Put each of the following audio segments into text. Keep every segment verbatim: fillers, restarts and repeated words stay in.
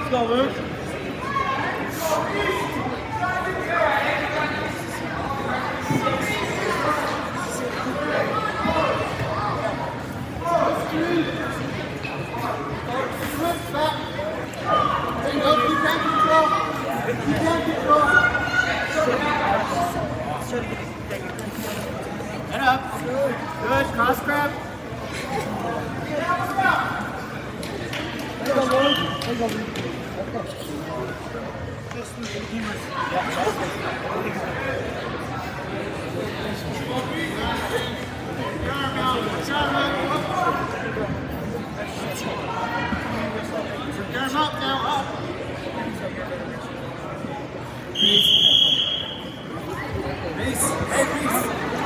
go, Luke. Head up. Good. Cross grab. Arm up now, up. Peace. Peace. Hey, peace.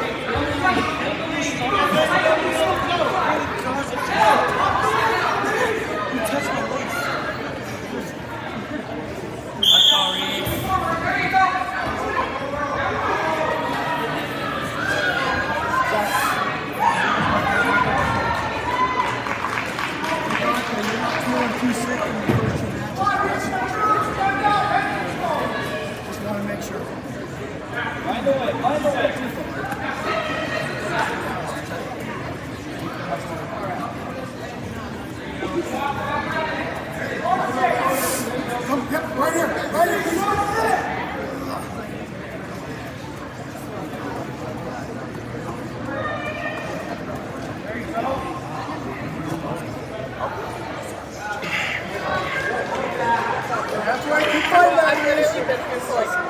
Find a way, find a way. Come, yep, right here, right here. There you go. That's right, keep fighting that.